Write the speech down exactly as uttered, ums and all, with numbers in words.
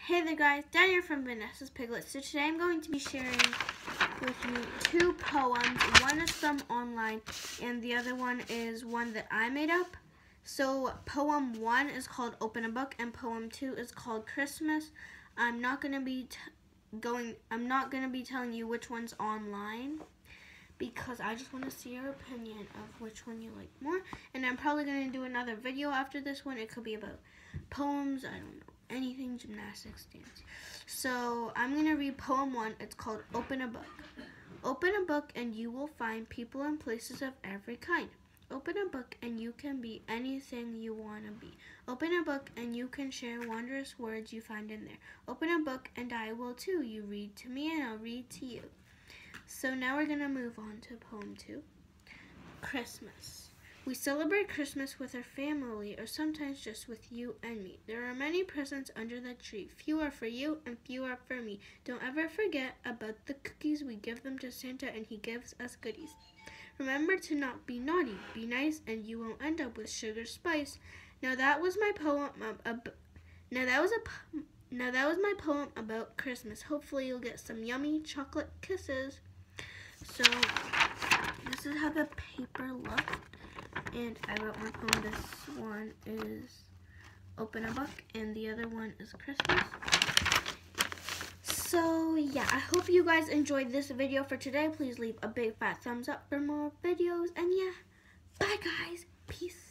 Hey there guys, Daniel from Vanessa's Piglets. So today I'm going to be sharing with you two poems. One is from online and the other one is one that I made up. So poem one is called Open a Book and poem two is called Christmas. I'm not going to be t going I'm not going to be telling you which one's online because I just want to see your opinion of which one you like more. And I'm probably going to do another video after this one. It could be about poems, I don't know, anything, gymnastics, dance. So I'm going to read poem one. It's called Open a Book. Open a book and you will find people and places of every kind. Open a book and you can be anything you want to be. Open a book and you can share wondrous words you find in there. Open a book and I will too. You read to me and I'll read to you. So now we're going to move on to poem two. Christmas. We celebrate Christmas with our family or sometimes just with you and me. There are many presents under the tree. Few are for you and few are for me. Don't ever forget about the cookies. We give them to Santa and he gives us goodies. Remember to not be naughty. Be nice and you won't end up with sugar spice. Now that was my poem. Uh, uh, now that was a now that was my poem about Christmas. Hopefully you'll get some yummy chocolate kisses. So this is how the paper looks. And I wrote my poem. This one is Open a Book and the other one is Christmas. So yeah, I hope you guys enjoyed this video for today. Please leave a big fat thumbs up for more videos. And yeah, bye guys. Peace.